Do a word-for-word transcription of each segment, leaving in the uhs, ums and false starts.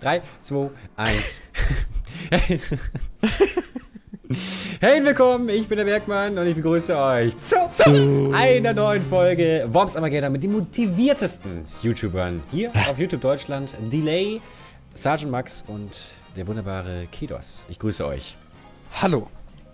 drei, zwei, eins. Hey, willkommen, ich bin der Bergmann und ich begrüße euch zu, zu einer neuen Folge Worms Armageddon mit den motiviertesten YouTubern hier auf YouTube Deutschland. Delay, Sergeant Max und der wunderbare Kidos. Ich grüße euch. Hallo.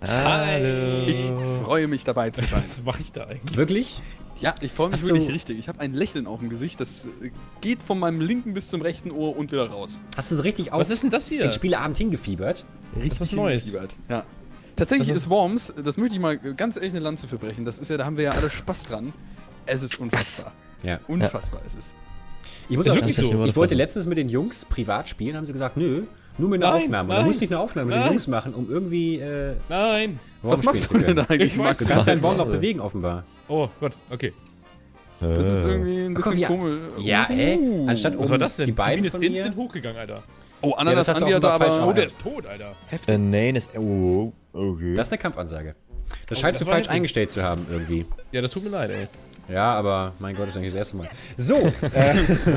Hallo. Ich freue mich dabei zu sein. Was mache ich da eigentlich? Wirklich? Ja, ich freue mich Hast wirklich du- richtig. Ich habe ein Lächeln auf dem Gesicht, das geht von meinem linken bis zum rechten Ohr und wieder raus. Hast du so richtig auf Was ist denn das hier? den Spieleabend hingefiebert? Richtig was Neues. hingefiebert. Ja. Tatsächlich Also- ist Worms, das möchte ich mal ganz ehrlich eine Lanze für brechen, das ist ja, da haben wir ja alle Spaß dran. Es ist unfassbar. Ja. Unfassbar ist es. Ich muss Ist auch wirklich ich, so. ich wollte letztens mit den Jungs privat spielen, haben sie gesagt, nö, nur mit einer Nein, Aufnahme. Da nein, musste ich eine Aufnahme mit den nein. Jungs machen, um irgendwie äh, Nein. Worms Was machst du spielen zu denn können. eigentlich, Ich weiß Max? Du es kannst deinen Baum Was? noch bewegen, offenbar. Oh Gott, okay. Das ist irgendwie ein Ach, guck, bisschen ja. komisch. Ja, ey, Uh. anstatt Was um war das denn? die beiden Ich von bin mir... jetzt instant hochgegangen, Alter. Oh, Ja, Ananas das hast du Andi hat da offenbar falsch aber... Oh, Ja. der ist tot, Alter. Heftig. Der Nane ist. Oh, okay. Das ist eine Kampfansage. Das Oh, scheint das du war falsch heftig. eingestellt zu haben, irgendwie. Ja, das tut mir leid, ey. Ja, aber mein Gott, ist eigentlich das erste Mal. So, äh,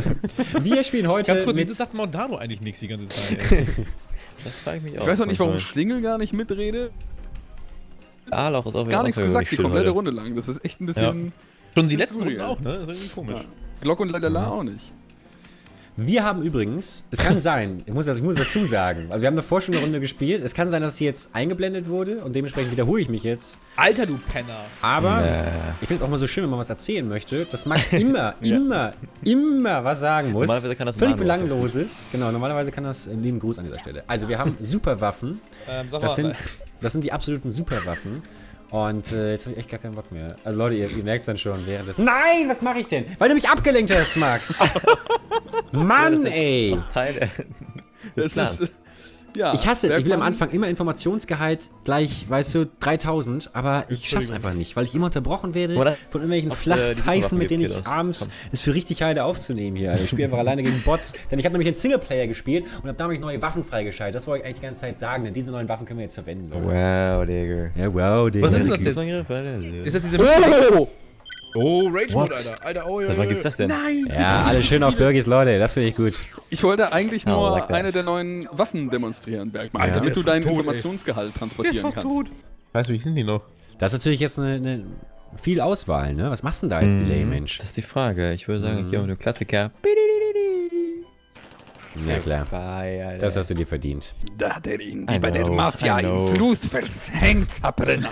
wir spielen heute Ganz kurz, mit... wieso sagt Mondano eigentlich nichts die ganze Zeit, ey? Das frage ich mich auch. Ich weiß auch nicht, warum manchmal. Schlingel gar nicht mitrede. Aalauch ist auch wieder Gar nichts gesagt, die still komplette heute. Runde lang. Das ist echt ein bisschen... Schon die Das ist letzten Runden surreal. auch, ne? Das ist irgendwie komisch. Ja. Glock und Lalala auch nicht. Wir haben übrigens, es kann sein, ich muss, das, ich muss dazu sagen, also wir haben davor schon eine Runde gespielt, es kann sein, dass sie jetzt eingeblendet wurde und dementsprechend wiederhole ich mich jetzt. Alter, du Penner. Aber Nee. ich finde es auch mal so schön, wenn man was erzählen möchte, dass Max immer, immer, immer was sagen muss. Normalerweise kann das Völlig Manu auch belanglos ist. Genau, normalerweise kann das, äh, lieben Gruß an dieser Stelle. Also wir haben Superwaffen, Ähm, sag das mal, sind, das sind die absoluten Superwaffen. Und äh, jetzt habe ich echt gar keinen Bock mehr. Also Leute, ihr, ihr merkt es dann schon während des... Nein, was mache ich denn? Weil du mich abgelenkt hast, Max. Mann, ey. Teil des Das Plans. ist... Ja, Ich hasse es. Ich will am Bergmann- Anfang immer Informationsgehalt gleich, weißt du, dreitausend, aber ich schaff's Entschuldigung. einfach nicht, weil ich immer unterbrochen werde Oder- von irgendwelchen Ob's, äh, die Flachpfeifen, Superwaffen mit denen gibt, ich geht das. abends Komm. es für richtig heile aufzunehmen hier. Also ich spiele einfach alleine gegen Bots, denn ich habe nämlich einen Singleplayer gespielt und habe damit neue Waffen freigeschaltet. Das wollte ich eigentlich die ganze Zeit sagen, denn diese neuen Waffen können wir jetzt verwenden. Leute. Wow, Digga. Ja, wow, Digga. Was ist denn das jetzt? jetzt? Ist das diese... Oh! Oh, Rage Mode, What? Alter. Alter, oh, ja. Seit wann gibt's das denn? Nein! Ja, alle schön auf Birgis, Leute, das finde ich gut. Ich wollte eigentlich Oh, nur like that. eine der neuen Waffen demonstrieren, Bergmann, Alter, damit der du ist deinen fast tot, ey. Informationsgehalt Der ist transportieren fast kannst. tot. Weißt du, wie sind die noch? Das ist natürlich jetzt eine, eine viel Auswahl, ne? Was machst du denn da als Delay, Mensch? Das ist die Frage. Ich würde sagen, ich gehe mit dem Klassiker. Ja, klar. Bye, Alter. Das hast du dir verdient. Da hat er ihn, I wie bei der know, Mafia I im know. Fluss verhängt, Verbrenner.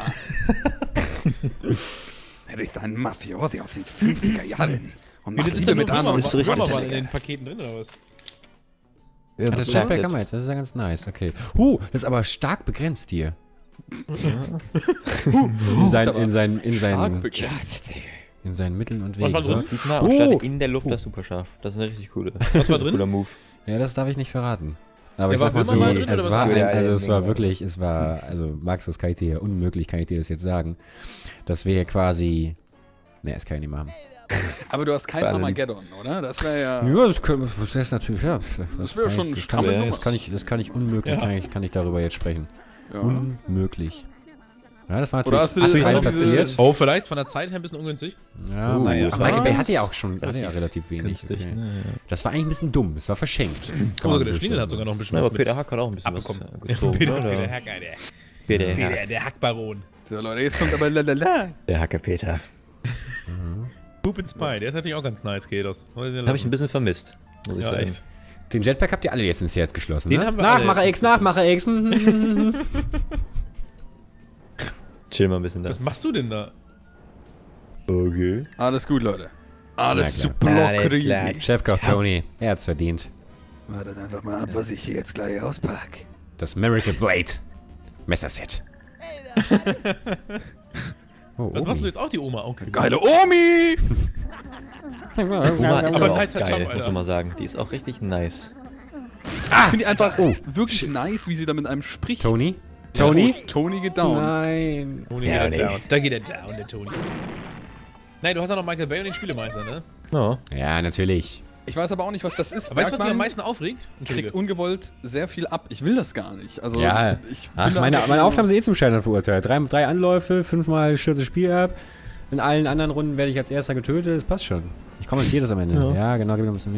Er ist ein Mafiosi aus den fünfziger Jahren und Wie macht das ist Liebe denn mit mit armen ist richtig. Römer waren in den Paketen drin, oder was? Ja, Das Jetpack haben wir jetzt, das ist ja ganz nice, okay. Huh, das ist aber stark begrenzt hier. in, sein, in, seinen, in, stark seinen, begrenzt. in seinen Mitteln und Was Wegen. war So. drin? Fliegt nah und Oh. startet in der Luft das super scharf. Das ist eine richtig coole. Was war drin? Cooler Move. Ja, das darf ich nicht verraten. Aber Ja, ich war sag mal so, Würmer mal drin, oder es was war, war ein, drin? also es war Ja, wirklich, es war, also Max, das kann ich dir, unmöglich kann ich dir das jetzt sagen, dass wir hier quasi, ne, das kann ich nicht machen. Aber du hast kein Alle Armageddon, oder? Das wäre ja... Ja, das, können, das ist natürlich, ja. Das wäre kann schon ich- ein das kann, strammer das Nummer. kann ich, das kann ich unmöglich, Ja. kann, ich, kann ich darüber jetzt sprechen. Ja. Unmöglich. Ja, das war Oder natürlich, hast du- hast du hast drei du diese- platziert? Oh, vielleicht von der Zeit her ein bisschen ungünstig. Ja, Uh, Michael, das aber war Michael Bay was? hatte ja auch schon hatte ja Relativ relativ wenig. Günstig, Okay. ne? Ja. Das war eigentlich ein bisschen dumm, es war verschenkt. Kann Oh, man sogar der so Schlingel sagen. hat sogar noch ein bisschen Ja, was aber Peter Hack hat auch ein bisschen abbekommen. was äh, gezogen. Peter, oder? Peter Hack, Alter. Peter Peter, Hack. der Hackbaron. So, Leute, jetzt kommt aber lalala. Der Hacke Peter. Poop and Spy, der ist natürlich auch ganz nice, geht das. Habe ich ein bisschen vermisst. Muss ich Ja, sagen. echt. Den Jetpack habt ihr alle jetzt ins Herz geschlossen, Den ne? haben wir Nachmacher alle. X, Nachmacher X. Chill mal ein bisschen da. Was machst du denn da? Okay. Alles gut, Leute. Alles Na super Alles klar. crazy. Chefkoch Tony, er hat's verdient. Wartet einfach mal ab, was ich hier jetzt gleich auspack. Das Miracle Blade Messerset. Oh, Was Omi. machst du jetzt auch, die Oma? Okay. Geile Omi! Oma ist Aber aber auch nicer geil, Job, muss Alter. man mal sagen. Die ist auch richtig nice. Ich finde die einfach Oh. wirklich nice, wie sie da mit einem spricht. Tony? Tony? Oh, Tony geht down. Nein. Tony Ja, geht nee. er down. Da geht er down, der Tony. Nein, du hast ja noch Michael Bay und den Spielemeister, ne? Ja. Ja, natürlich. Ich weiß aber auch nicht, was das ist. Aber weißt du, was mich am Bergmann meisten aufregt? kriegt Entschuldige. ungewollt sehr viel ab. Ich will das gar nicht. Also, Ja. ich Ach, bin da meine, einfach meine so- Aufnahmen sind eh zum Scheitern verurteilt. Drei, drei Anläufe, fünfmal stürzt das Spiel ab. In allen anderen Runden werde ich als erster getötet. Das passt schon. Ich kommentiere das am Ende. Ja, Ja. genau. Gib mir ein bisschen mehr.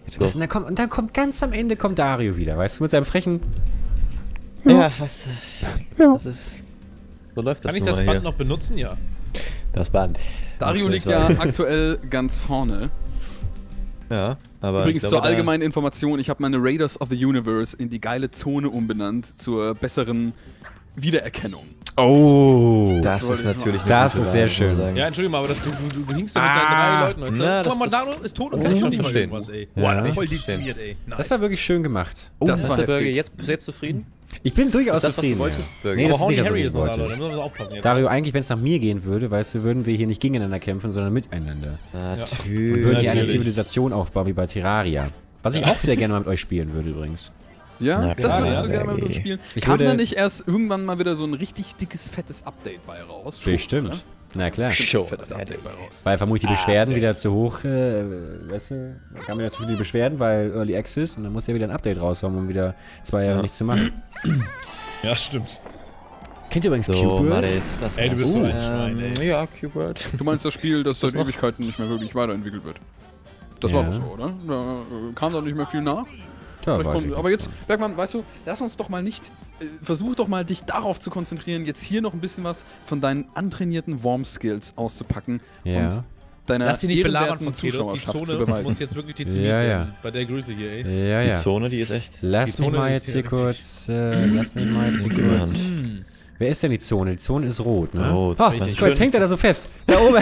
Das, und, dann kommt, und dann kommt ganz am Ende kommt Dario wieder, weißt du, mit seinem frechen... Ja, was, das ist... So läuft das Kann ich nun das mal Band hier. noch benutzen? Ja. Das Band. Dario Das liegt ist ja wahr. aktuell ganz vorne. Ja, aber Übrigens ich zur glaube, da- allgemeinen Information, ich habe meine Raiders of the Universe in die geile Zone umbenannt zur besseren Wiedererkennung. Oh! Das, Das wollte ist ich natürlich mal- eine Das gute ist sehr Wahl, schön. muss man sagen. Ja, Entschuldigung mal, aber das, du, du, du, du hingst da mit Ah. deinen drei Leuten, weißt du? Na, Guck das- mal, das- Dario ist tot und Oh, kann kann schon ich nicht mal verstehen. irgendwas, ey. Ja. Boah, voll Verstehen. dezimiert, ey. Nice. Das war wirklich schön gemacht. Oh, Das das war war Burger, heftig. jetzt, bist du jetzt zufrieden? Ich bin durchaus Ist das, was du zufrieden. wolltest, ja. Burger? Nee, aber das ist Horny nicht das, was Harry ich ist noch da, wollte. Leute. Da müssen wir aufpassen jetzt. Dario, eigentlich, wenn es nach mir gehen würde, weißt du, würden wir hier nicht gegeneinander kämpfen, sondern miteinander. Und Natürlich. würden hier eine natürlich. Zivilisation aufbauen, wie bei Terraria. Was ich auch sehr gerne mal mit euch spielen würde, übrigens. Ja, Na das klar, würdest du ja. gerne mal mit uns spielen. Ich Kam würde- da nicht erst irgendwann mal wieder so ein richtig dickes, fettes Update bei raus? Schon, Bestimmt. ne? Na klar. Bestimmt ein Schon, fettes ja, Update bei raus. Weil vermutlich die Beschwerden wieder zu hoch, äh, weißt du, da kamen wieder zu viele Beschwerden, weil Early Access und dann muss ja wieder ein Update raushauen, um wieder zwei Jahre Ja. nichts zu machen. Ja, stimmt. Kennt ihr übrigens So, Cube World? Maris, das Ey, du war's. bist so ein Ähm, Schwein, ey. Ja, Cube World. Du meinst das Spiel, das seit noch? Ewigkeiten nicht mehr wirklich weiterentwickelt wird? Das Ja. war doch so, oder? Da äh, kam doch nicht mehr viel nach. Ja, Vielleicht weiß kommt, ich aber nicht. jetzt, Bergmann, weißt du, lass uns doch mal nicht, äh, versuch doch mal dich darauf zu konzentrieren, jetzt hier noch ein bisschen was von deinen antrainierten Worm-Skills auszupacken Ja. und deiner Lass dich nicht belabern ehrenwerten von Kedos, die Zuschauerschaft zu Zone beweisen. muss jetzt wirklich dezimiert Ja, ja. werden. Bei der Größe hier, ey. Ja, Die ja. Zone, die ist echt... Lass Die mich Zone mal ist jetzt hier hier kurz, äh, lass mich mal jetzt hier Gute kurz. Hm. Wer ist denn die Zone? Die Zone ist rot, ne? Rot. Ah, Richtig. guck, jetzt hängt er da so fest. Da oben.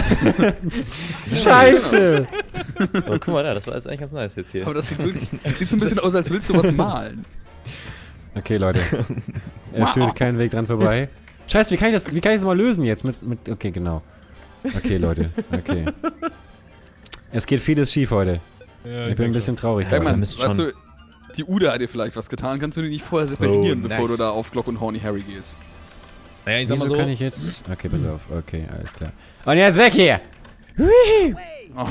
Scheiße. Aber guck mal da, das war ist eigentlich ganz nice jetzt hier. Aber das sieht wirklich, sieht so ein bisschen aus, als willst du was malen. Okay, Leute. Es führt keinen Weg dran vorbei. Scheiße, wie kann ich das, wie kann ich das mal lösen jetzt? Mit, mit, okay, genau. Okay, Leute. Okay. Es geht vieles schief heute. Ja, Ich bin ein bisschen traurig. Ja, gerade. Bergmann, müsst weißt schon- du, die Ude hat dir vielleicht was getan, kannst du die nicht vorher separieren, Oh, bevor nice. du da auf Glock und Horny Harry gehst? Naja, ich sag mal Wieso so. kann ich jetzt... Okay, pass auf. Okay, alles klar. Und jetzt weg hier! Oh,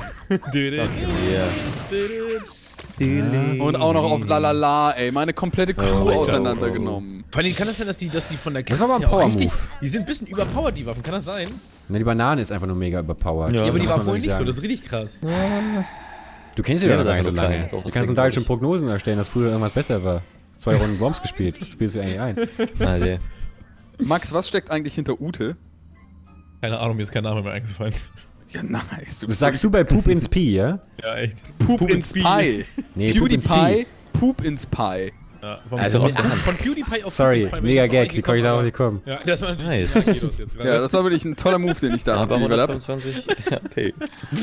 Ja. und auch noch auf Lalala, ey, meine komplette Crew Oh, auseinandergenommen. Vor allem kann das sein, dass die, dass die von der Das Kraft war mal ein her auch richtig... Power-Move. Die sind ein bisschen überpowered, die Waffen. Kann das sein? Ne, die Banane ist einfach nur mega überpowered. Ja, Ja, aber die muss war man vorhin wirklich nicht so. sagen. Das ist richtig krass. Du kennst sie Ja, doch noch gar nicht das so ist so klein, lange. ist auch Du das kannst in Ding, Deutsch schon glaub Prognosen erstellen, dass früher irgendwas besser war. Zwei Runden Worms gespielt. Das spielst du eigentlich ein. Alter. Max, was steckt eigentlich hinter Ute? Keine Ahnung, mir ist kein Name mehr eingefallen. Ja, nice. Das sagst du bei Poop ins Pie, ja? Ja, echt. Poop, ins Pie. Nee, Poop ins PewDiePie, Poop ins Pie. Ja, vom, Also von, mit der von PewDiePie auf Sorry, PewDiePie bin mega ich jetzt auch Gag. Wie konnte ich darauf nicht kommen? Ja, das war natürlich Nice. ja, Kedos jetzt. Ja, das war wirklich ein toller Move, den ich da Aber abgeliefert habe. hundertfünfundzwanzig H P.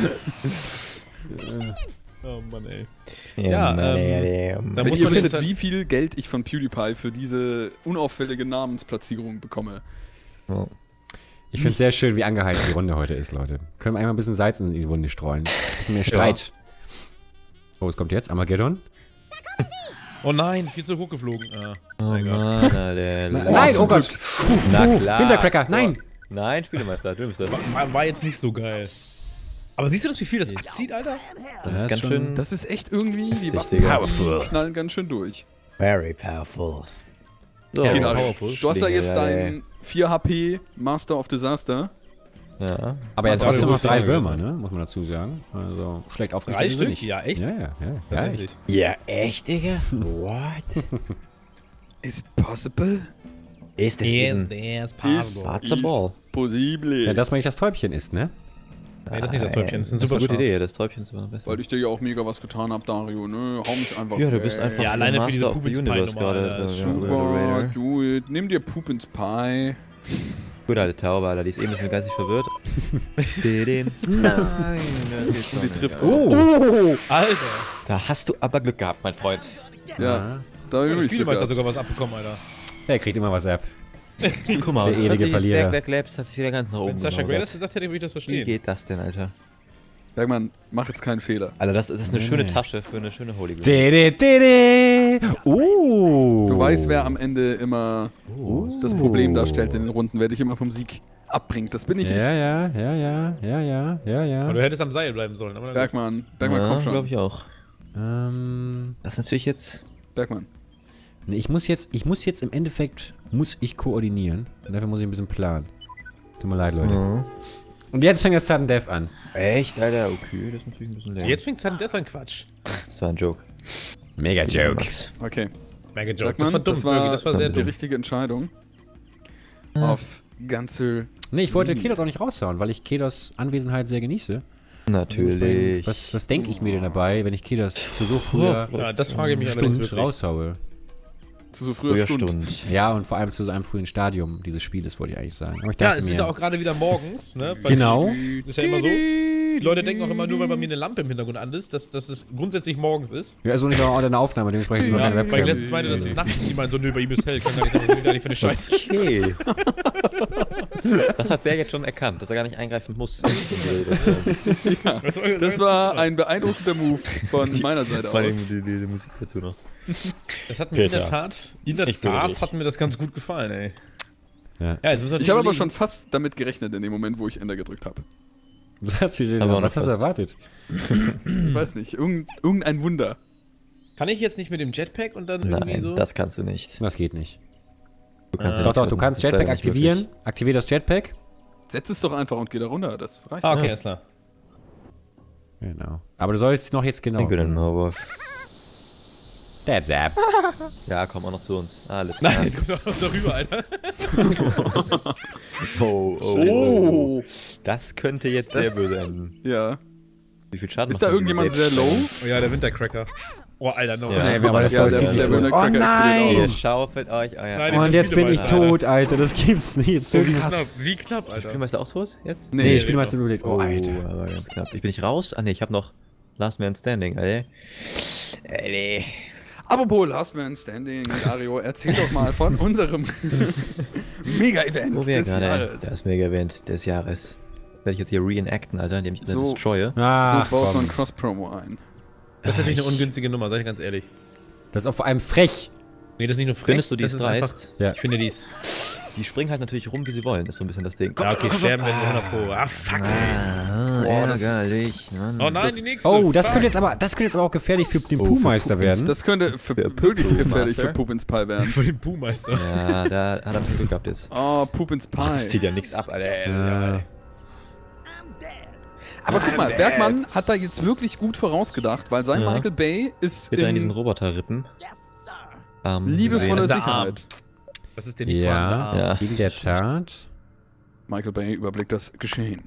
Oh Mann, ey. Ja, ähm, Mann, Da Wenn muss ihr man wisst, jetzt- wie viel Geld ich von PewDiePie für diese unauffällige Namensplatzierung bekomme. ja. Ich finde es sehr schön, wie angehalten die Runde heute ist, Leute. Können wir einmal ein bisschen Salz in die Wunde streuen? Ein bisschen mehr Streit. Oh, es kommt jetzt Armageddon. Oh nein, viel zu hoch geflogen. Ah, Oh mein Gott. Mann, Alter. Nein, Oh, nein, zum oh Gott. Na Uh, klar. Wintercracker, nein. Nein, Spielemeister, du bist das. War, war jetzt nicht so geil. Aber siehst du das, wie viel das abzieht, Alter? Das Ja, ist ganz schon- schön... Das ist echt irgendwie, die Heftig, Waffen Digga. Powerful. knallen ganz schön durch. Very powerful. So, Ja, Okay, genau. Dario, Powerful. du hast ja jetzt Ja, ja, deinen vier H P Master of Disaster. ja. Aber er hat Ja, trotzdem das noch ist drei ja Würmer, ne? Muss man dazu sagen. Also, schlecht aufgestellt Drei ist er Stück? nicht. Ja, echt? Ja, ja, ja. Ja, Tatsächlich. echt. Ja, echt, Digga? What? Is it possible? Ist das Yes, eben... there's Is- possible. What's a ball? Possible. Ja, dass man nicht das Täubchen ist, ne? Nee, das ist nicht das Täubchen, das ist ein Das ist super eine gute Schaf. Idee, das Täubchen ist immer noch besser. Weil ich dir ja auch mega was getan hab, Dario, ne? Hau mich einfach Ja, du weg. bist einfach Ja, der alleine für diese Master of the Poop ins Pie Universe Nummer, gerade. Alter, ist äh, schon ja, Super, Raider. do it. Nimm dir Poop ins Pie. Gut, alte Taube, Alter, die ist eben ein bisschen geistig verwirrt. Nein, das geht schon Die nicht, trifft Alter. auch. Oh! Alter, Da hast du aber Glück gehabt, mein Freund. Ja, da hab ich der wirklich Glück Spielemeister hat gehabt. sogar was abbekommen, Alter. Er kriegt immer was ab. Guck mal, Der ewige Verlierer. Back Labs hat sich wieder ganz nach oben Wenn Sascha Grey gemausert. das gesagt hätte, würde ich das Wie verstehen. geht das denn, Alter? Bergmann, mach jetzt keinen Fehler. Alter, das, das ist eine Nee, schöne nee. Tasche für eine schöne Holy Grail. Dede, dede. Oh! Du weißt, wer am Ende immer Oh. das Problem darstellt in den Runden, wer dich immer vom Sieg abbringt. Das bin ich. Ja, ja, ja, ja, ja, ja, ja, ja. Aber du hättest am Seil bleiben sollen. Aber na gut. Bergmann, Bergmann, komm glaube schon. ich auch. Ähm, Das ist natürlich jetzt... Bergmann. nee, ich muss jetzt, ich muss jetzt im Endeffekt, muss ich koordinieren. Und dafür muss ich ein bisschen planen. Tut mir leid, Leute. Und jetzt fängt das Sudden Death an. Echt, Alter? Okay, das ist natürlich ein bisschen leer. Jetzt fängt Sudden Death an, Quatsch. Das war ein Joke. Mega Joke. Max. Okay. Mega Joke. Sagt Das man, war dumm, das war, Birgi, das war sehr die dumm. richtige Entscheidung. Auf ganze... Nee, ich wollte Kedos auch nicht raushauen, weil ich Kedos Anwesenheit sehr genieße. Natürlich. Was, was denke ich mir denn dabei, wenn ich Kedos zu so früher Ja, das frage ich mich allerdings Stund wirklich. raushaue? Zu so früher Früher Stunde. Stund. Ja, und vor allem zu so einem frühen Stadium dieses Spieles, wollte ich eigentlich sagen. Aber ich Ja, dachte es mir, ist ja auch gerade wieder morgens, ne? Bei- Genau. Ist ja immer so. Die Leute denken auch immer nur, weil bei mir eine Lampe im Hintergrund an ist, dass, dass es grundsätzlich morgens ist. Ja, also nicht auch eine Aufnahme, dementsprechend ist noch Ja, keine weil ich Webcam. letztens meinte, das ist nachts. Die meinen so, nö, bei ihm ist hell. Kann gar nicht sagen, was ist gar nicht für eine Scheiße. Okay. Das hat Berg jetzt schon erkannt, dass er gar nicht eingreifen muss. Das war, Das war ein beeindruckender Move von meiner Seite Vor allem aus. die, die, die Musik dazu noch. Das hat mir in der Peter. Tat, in der Ich bitte Tat dich. hat mir das ganz gut gefallen, ey. Ja. Ja, jetzt muss Ich habe aber schon fast damit gerechnet in dem Moment, wo ich Enter gedrückt habe. Was hast du denn Aber was noch hast du fast. erwartet? Ich weiß nicht, irgend, irgendein Wunder. Kann ich jetzt nicht mit dem Jetpack und dann irgendwie Nein, so? das kannst du nicht. Das geht nicht. Du kannst Äh, Doch, nicht doch, du drücken. kannst Das ist leider Jetpack nicht aktivieren. möglich. Aktivier das Jetpack. Setz es doch einfach und geh da runter, das reicht. Ah, okay, Ja. ist klar. Genau. Aber du sollst noch jetzt genau. Ich bin ein Maulwurf. That's up. Ja, komm auch noch zu uns. Alles klar. Nein, jetzt kommt er noch darüber, Alter. Oh, oh, Oh! Das könnte jetzt Das- sehr böse enden. Ja. Wie viel Schaden Ist macht da man irgendjemand selbst? sehr low? Oh ja, der Wintercracker. Oh, Alter, no. Ja. Nee, aber das Ja, ja, der- sieht der nicht Winter gut. Oh Cracker explodiert Ihr nein! schaufelt euch euer... Nein, Und sind jetzt viele bin ich weiter, tot, Alter. Das gibt's nicht. Jetzt Oh, töten wie mich- knapp, wie knapp, Ist Alter. Spielmeister auch tot jetzt? Nee, Nee, ich spiele mal überlegt. Oh, Alter. aber ganz knapp. Ich bin nicht raus? Ah ne, ich hab noch Last Man Standing, Alter. Äh, nee. Apropos Last Man Standing, Dario, erzähl doch mal von unserem Mega-Event Wo wir des gerade Jahres. das Mega-Event des Jahres. Das werde ich jetzt hier reenacten, Alter, indem ich alle So. destroye. Ah, so baut komm. man Cross-Promo ein. Das ist natürlich eine ungünstige Nummer, sag ich ganz ehrlich. Das ist auch vor allem frech. Nee, das ist nicht nur frech. Findest du, die das ist einfach- dreist? Ja. Ich finde dies. Die springen halt natürlich rum, wie sie wollen, ist so ein bisschen das Ding. Ja, okay, sterben werden wir hundert Pro. Ah, fuck, ey. Ah, Boah, das- ärgerlich. Mann. Oh nein, Das- die nächste. Oh, das Fuck. könnte jetzt aber, das könnte jetzt aber auch gefährlich für den Oh, für Puhmeister Puh- werden. Das könnte für, Der wirklich Poop gefährlich Master. für Poop ins Pie werden. Für den Buhmeister. Ja, da hat er ein bisschen Glück gehabt jetzt. Oh, Poop ins Pie. Ach, das zieht ja nichts ab, Alter. Ja. Aber guck mal, Bergmann hat da jetzt wirklich gut vorausgedacht, weil sein Ja. Michael Bay ist Wird er in diesen in Roboterrippen. Ähm, liebevoller Das ist der Sicherheit. Das ist der nicht vorhandene Ja, Arm. Ja. in der Tat. Michael Bay überblickt das Geschehen.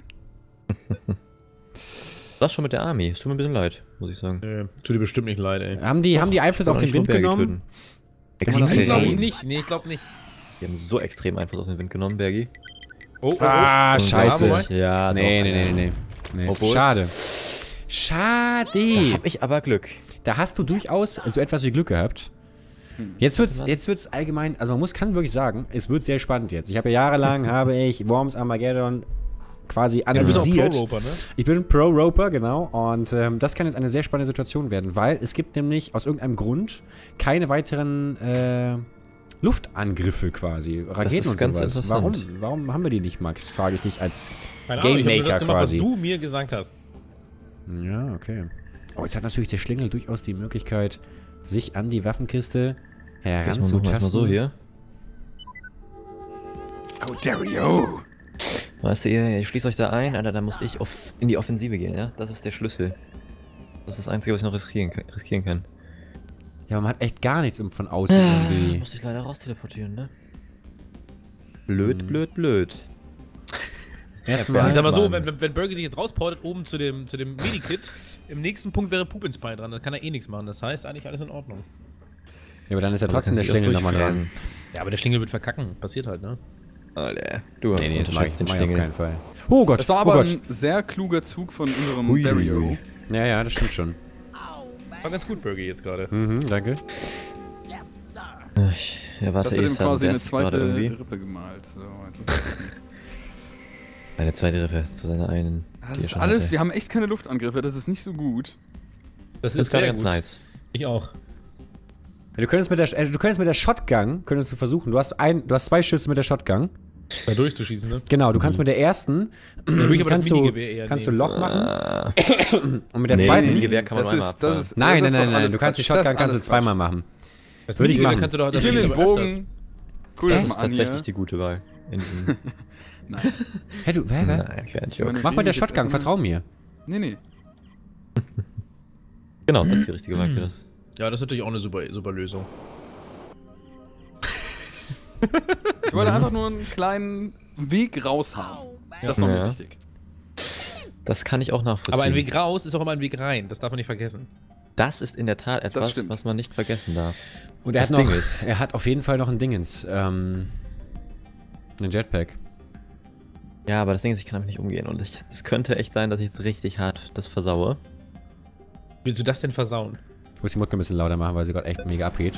Das schon mit der Army. Es tut mir ein bisschen leid, muss ich sagen. Nee, tut dir bestimmt nicht leid, ey. Haben die, haben die Einfluss auf den Wind genommen? Kann man das Ich nicht glaube sehen? nicht. Nee, ich glaube nicht. Die haben so extrem Einfluss auf den Wind genommen, Bergi. Oh, oh, Ah, oh. scheiße. Ja, wobei- Ja, Nee, doch, nee, Alter. nee, nee, nee. Obwohl- Schade. Da Schade. hab ich aber Glück. Da hast du durchaus so etwas wie Glück gehabt. Jetzt wird's, jetzt wird's allgemein, also man muss, kann wirklich sagen, es wird sehr spannend jetzt. Ich habe ja jahrelang, habe ich Worms Armageddon quasi Ja, du bist auch analysiert. Pro-Roper, ne? Ich bin Pro-Roper, genau. Und ähm, das kann jetzt eine sehr spannende Situation werden, weil es gibt nämlich aus irgendeinem Grund keine weiteren äh, Luftangriffe quasi. Raketen ist und ganz sowas. Warum, interessant. warum haben wir die nicht, Max? Frage ich dich als Keine Ahnung, ich hab nur Game das Maker gemacht, quasi. was du mir gesagt hast. Ja, okay. Oh, jetzt hat natürlich der Schlingel durchaus die Möglichkeit, sich an die Waffenkiste Ich mach mal heranzutasten. so hier. Oh, Dario! Weißt du, ihr, ihr schließt euch da ein, Alter, dann muss ich auf, in die Offensive gehen, ja? Das ist der Schlüssel. Das ist das Einzige, was ich noch riskieren, kann- riskieren kann. Ja, man hat echt gar nichts um von außen Ah, irgendwie. muss ich leider raus teleportieren, ne? Blöd, blöd, blöd. Erstmal. Ich sag mal so, wenn, wenn, wenn Burger sich jetzt rausportet oben zu dem, zu dem Medikit, im nächsten Punkt wäre Poop ins Pie dran, dann kann er eh nichts machen. Das heißt eigentlich alles in Ordnung. Ja, aber dann ist ja Aber trotzdem kann der sich auch Schlingel nochmal dran. durchfräsen. Ja, aber der Schlingel wird verkacken. Passiert halt, ne? Alter, du Nee, nee, das mach ich, unterschätzt den mach ich auf Schlingel. keinen Fall. Oh Gott, Das war oh aber Gott. ein sehr kluger Zug von unserem Ui, ui, Dario. ui. Ja, ja, das stimmt schon. War ganz gut, Burger, jetzt gerade. Mhm, danke. Ich erwarte Das hat eh ihm quasi Sudden eine Death gerade zweite irgendwie. Rippe gemalt. So, also. Eine zweite Rippe zu seiner einen. Das die er ist schon alles, hatte. wir haben echt keine Luftangriffe, das ist nicht so gut. Das Das ist gerade sehr ganz gut. nice. Ich auch. Ja, du könntest mit der, äh, du könntest mit der Shotgun, könntest du versuchen. Du hast ein, du hast zwei Schüsse mit der Shotgun. Da durchzuschießen, ne? Genau, du kannst mit der ersten, Da würde ich aber das kannst du, Minigewehr eher kannst du nehmen. Loch machen Ah, und mit der Nee, zweiten. nee, Gewehr kann man das nur einmal ist, das abfahren. ist, Nein, das nein, ist nein, doch nein, alles du kannst die Quatsch. Das Shotgun ist kannst du alles zweimal machen. Das Würde ich Minigewehr machen. kannst du doch, das Quatsch. Hier machst den du aber öfters. Bogen. Cool, das das ist mal an tatsächlich hier. die gute Wahl. In diesem. Nein. Hä, du, wer, wer? Nein, kleiner Joke. meine- Mach mal der Jetzt Shotgun, erstmal- vertrau mir. Nee, nee. Genau, das ist die richtige Wahlküsse. Ja, das ist natürlich auch eine super, super Lösung. Ich wollte einfach nur einen kleinen Weg raus haben. Das war mir Ja. wichtig. Das kann ich auch nachvollziehen. Aber ein Weg raus ist auch immer ein Weg rein. Das darf man nicht vergessen. Das ist in der Tat etwas, stimmt. was man nicht vergessen darf. Und er Das hat noch, Ding ist- er hat auf jeden Fall noch ein Dingens, ähm, einen Jetpack. Ja, aber das Ding ist, ich kann damit nicht umgehen. Und es könnte echt sein, dass ich jetzt richtig hart das versaue. Willst du das denn versauen? Ich muss die Mucke ein bisschen lauter machen, weil sie gerade echt mega abgeht.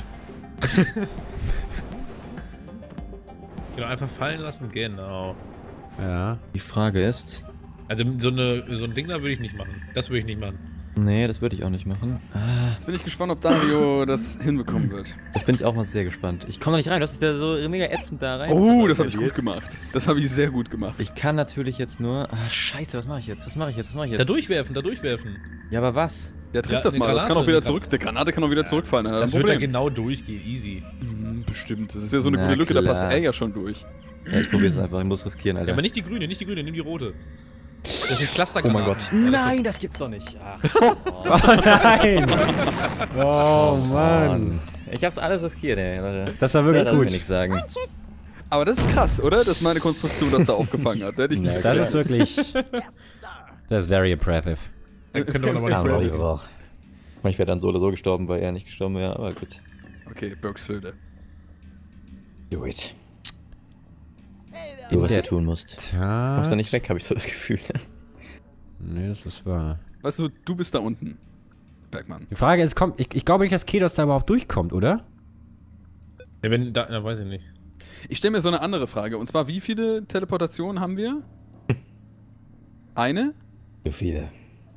Genau, einfach fallen lassen, genau. Ja. Die Frage ist. Also so, eine, so ein Ding da würde ich nicht machen. Das würde ich nicht machen. Nee, das würde ich auch nicht machen. Ah, Jetzt bin ich gespannt, ob Dario das hinbekommen wird. das bin ich auch mal sehr gespannt. Ich komme da nicht rein. Du hast dich da so mega ätzend da rein. Oh, das habe ich gut gemacht. Das habe ich sehr gut gemacht. Ich kann natürlich jetzt nur. Ah, scheiße, was mache ich jetzt? Was mache ich jetzt? Was mache ich Da jetzt? durchwerfen, da durchwerfen. Ja, aber was? Der trifft Ja, das eine mal. Das kann Granate, auch wieder eine zurück. Der Granate kann auch wieder zurückfallen. Dann hat er Das ein wird da Problem. genau durchgehen, easy. Mhm, bestimmt. Das ist ja so eine Na gute Lücke, da passt klar. er ja schon durch. Ja, ich probiere es einfach. Ich muss riskieren, Ja, Alter. aber nicht die grüne, nicht die grüne, nimm die rote. Das ist ein Cluster. Oh mein Gott. Nein, das gibt's doch nicht. Ach, Oh nein! Oh Mann! ich hab's alles riskiert, ey. Leute. Das war Ja, wirklich das will gut. ich nichts sagen. Aber das ist krass, oder? Dass meine Konstruktion das da aufgefangen hat. Da hätte ich nicht Das ist wirklich... Das ist very impressive. Könnte man aber Ja, nicht aber raus. auch. Ich wäre dann so oder so gestorben, weil er nicht gestorben wäre, aber gut. Okay, Burks Flöte. Do it. Du, was du der tun musst. Tat. Kommst da nicht weg, habe ich so das Gefühl. Nee, das ist wahr. Weißt du, du bist da unten, Bergmann. Die Frage ist, kommt, ich, ich glaube nicht, dass Kedos da überhaupt durchkommt, oder? Ja, wenn, da, da weiß ich nicht. Ich stelle mir so eine andere Frage. Und zwar, wie viele Teleportationen haben wir? Eine? So viele.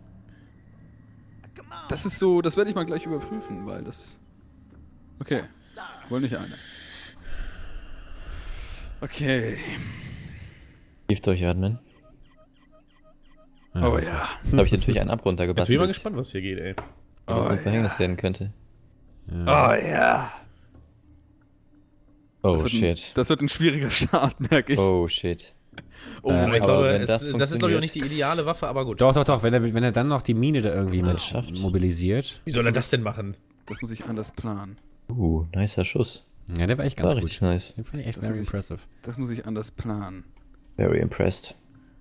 Das ist so, das werde ich mal gleich überprüfen, weil das... Okay, wohl nicht eine. Okay. Tief durchatmen. Oh das- ja. Da habe ich natürlich einen Abgrund da Jetzt bin ich mal gebastelt. gespannt, was hier geht, ey. Was Oh ein Verhängnis werden könnte. Oh ja. Oh Das wird, ein, shit. das wird ein schwieriger Start, merke ich. Oh shit. Oh Äh, mein Aber ich aber glaube, wenn es, das das, ist, glaube ich, auch funktioniert- nicht die ideale Waffe, aber gut. Doch, doch, doch. Wenn er, wenn er dann noch die Mine da irgendwie Das mit schafft. mobilisiert. Wie soll er das denn machen? Das muss ich anders planen. Uh, nicer Schuss. Ja, der war echt ganz War gut. richtig nice. Den fand ich echt Das very muss ich- impressive. Das muss ich anders planen. Very impressed.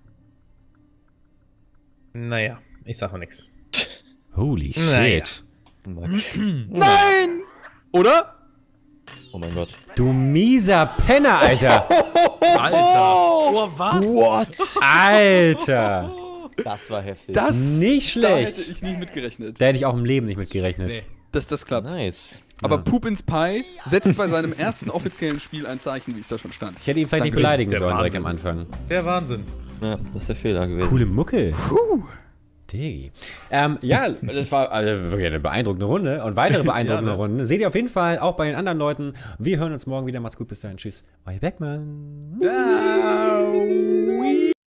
Naja, ich sag mal nix. Holy shit. Naja. Max. Nein! Oder? Oh mein Gott. Du mieser Penner, Alter. Alter! Oh, was? What? Alter. Das war heftig. Das? Nicht Da hätte schlecht. ich nicht mitgerechnet, Da hätte ich auch im Leben nicht mit gerechnet. Nee. dass das klappt. Nice. Aber Ja. Poop ins Pie setzt bei seinem ersten offiziellen Spiel ein Zeichen, wie es da schon stand. Ich hätte ihn vielleicht nicht Danke, das beleidigen ist der sollen direkt am Wahnsinn. Anfang. Der Wahnsinn. Ja, das ist der Fehler gewesen. Coole Mucke. Puh. Digi. Ähm, ja, das war also wirklich eine beeindruckende Runde und weitere beeindruckende Ja, ne? Runden. Seht ihr auf jeden Fall auch bei den anderen Leuten. Wir hören uns morgen wieder. Macht's gut, bis dahin. Tschüss. Euer Beckmann. Ciao.